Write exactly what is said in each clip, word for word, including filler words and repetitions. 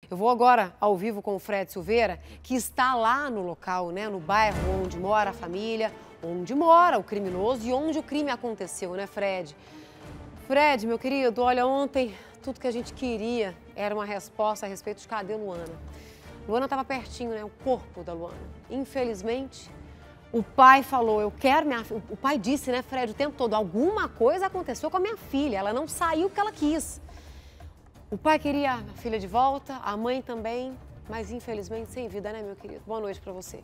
Eu vou agora ao vivo com o Fred Silveira, que está lá no local, né, no bairro onde mora a família, onde mora o criminoso e onde o crime aconteceu, né, Fred? Fred, meu querido, olha, ontem tudo que a gente queria era uma resposta a respeito de cadê Luana. Luana estava pertinho, né, o corpo da Luana. Infelizmente, o pai falou, eu quero minha filha. O pai disse, né, Fred, o tempo todo, alguma coisa aconteceu com a minha filha, ela não saiu porque ela quis. O pai queria a filha de volta, a mãe também, mas infelizmente sem vida, né, meu querido? Boa noite para você.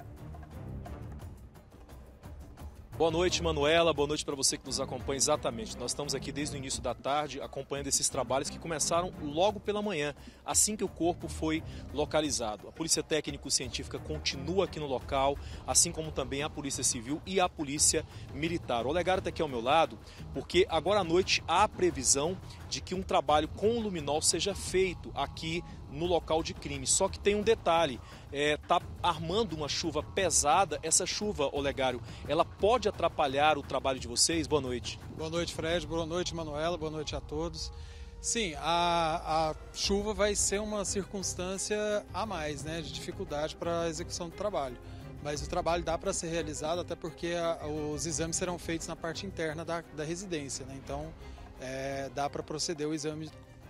Boa noite, Manuela. Boa noite para você que nos acompanha. Exatamente. Nós estamos aqui desde o início da tarde acompanhando esses trabalhos que começaram logo pela manhã, assim que o corpo foi localizado. A Polícia Técnico-Científica continua aqui no local, assim como também a Polícia Civil e a Polícia Militar. O Olegário está aqui ao meu lado porque agora à noite há a previsão de que um trabalho com o luminol seja feito aqui no local de crime. Só que tem um detalhe, está é, armando uma chuva pesada. Essa chuva, Olegário, ela pode atrapalhar o trabalho de vocês? Boa noite. Boa noite, Fred. Boa noite, Manuela. Boa noite a todos. Sim, a, a chuva vai ser uma circunstância a mais, né, de dificuldade para a execução do trabalho. Mas o trabalho dá para ser realizado, até porque a, os exames serão feitos na parte interna da, da residência, né? Então, é, dá para proceder o exame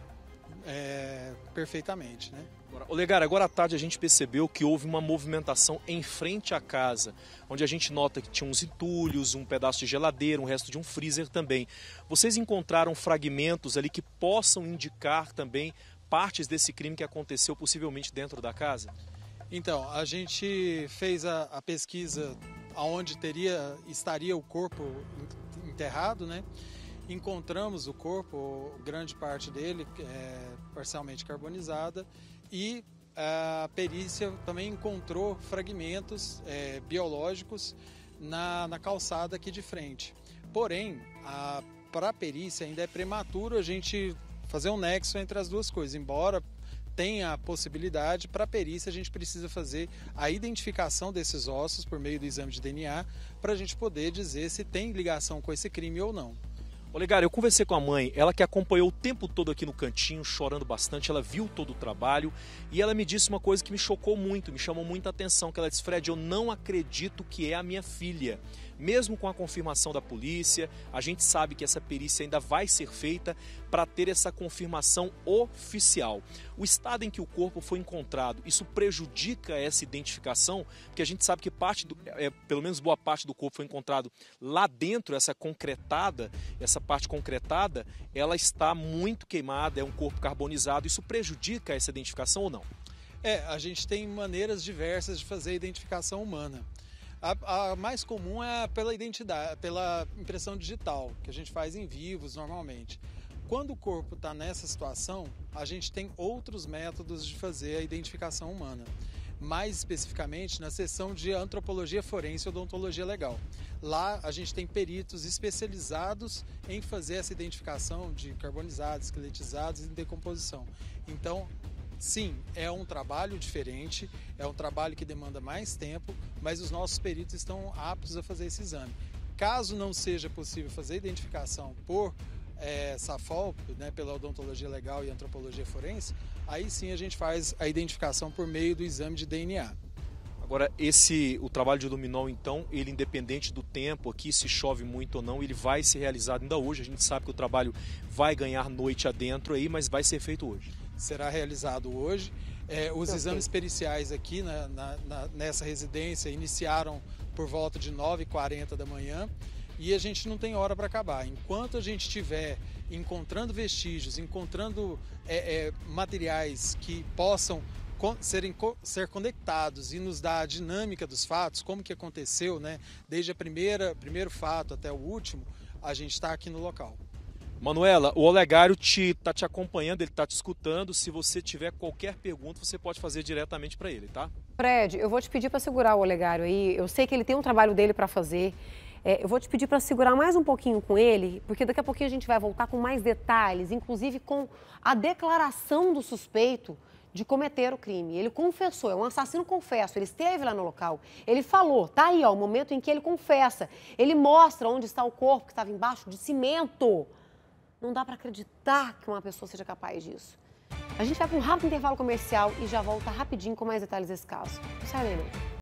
É, perfeitamente, né? Olegário, agora à tarde a gente percebeu que houve uma movimentação em frente à casa, onde a gente nota que tinha uns entulhos, um pedaço de geladeira, um resto de um freezer também. Vocês encontraram fragmentos ali que possam indicar também partes desse crime que aconteceu possivelmente dentro da casa? Então, a gente fez a, a pesquisa aonde teria, estaria o corpo enterrado, né? Encontramos o corpo, grande parte dele é, parcialmente carbonizada, e a perícia também encontrou fragmentos é, biológicos na, na calçada aqui de frente. Porém, para a perícia ainda é prematuro a gente fazer um nexo entre as duas coisas, embora tenha a possibilidade. Para a perícia a gente precisa fazer a identificação desses ossos por meio do exame de D N A para a gente poder dizer se tem ligação com esse crime ou não. Olegário, eu conversei com a mãe, ela que acompanhou o tempo todo aqui no cantinho, chorando bastante, ela viu todo o trabalho e ela me disse uma coisa que me chocou muito, me chamou muita atenção, que ela disse, Fred, eu não acredito que é a minha filha. Mesmo com a confirmação da polícia, a gente sabe que essa perícia ainda vai ser feita para ter essa confirmação oficial. O estado em que o corpo foi encontrado, isso prejudica essa identificação? Porque a gente sabe que parte do, é, pelo menos boa parte do corpo foi encontrado lá dentro, essa concretada, essa parte concretada, ela está muito queimada, é um corpo carbonizado. Isso prejudica essa identificação ou não? É, a gente tem maneiras diversas de fazer a identificação humana. A, a mais comum é pela identidade, pela impressão digital, que a gente faz em vivos normalmente. Quando o corpo está nessa situação, a gente tem outros métodos de fazer a identificação humana. Mais especificamente na seção de antropologia forense e odontologia legal. Lá a gente tem peritos especializados em fazer essa identificação de carbonizados, esqueletizados e decomposição. Então, sim, é um trabalho diferente, é um trabalho que demanda mais tempo, mas os nossos peritos estão aptos a fazer esse exame. Caso não seja possível fazer a identificação por é, SAFOL, né, pela odontologia legal e antropologia forense, aí sim a gente faz a identificação por meio do exame de D N A. Agora, esse, o trabalho de luminol, então, ele independente do tempo aqui, se chove muito ou não, ele vai ser realizado ainda hoje. A gente sabe que o trabalho vai ganhar noite adentro aí, mas vai ser feito hoje. Será realizado hoje. É, os okay. exames periciais aqui na, na, na, nessa residência iniciaram por volta de nove e quarenta da manhã e a gente não tem hora para acabar. Enquanto a gente estiver encontrando vestígios, encontrando é, é, materiais que possam serem, ser conectados e nos dar a dinâmica dos fatos, como que aconteceu, né, desde a primeira primeiro fato até o último, a gente está aqui no local. Manuela, o Olegário está te, te acompanhando, ele está te escutando. Se você tiver qualquer pergunta, você pode fazer diretamente para ele, tá? Fred, eu vou te pedir para segurar o Olegário aí. Eu sei que ele tem um trabalho dele para fazer. É, eu vou te pedir para segurar mais um pouquinho com ele, porque daqui a pouquinho a gente vai voltar com mais detalhes, inclusive com a declaração do suspeito de cometer o crime. Ele confessou, é um assassino confesso, ele esteve lá no local, ele falou, tá aí ó, o momento em que ele confessa, ele mostra onde está o corpo que estava embaixo de cimento. Não dá para acreditar que uma pessoa seja capaz disso. A gente vai para um rápido intervalo comercial e já volta rapidinho com mais detalhes desse caso. Não sai daí, não.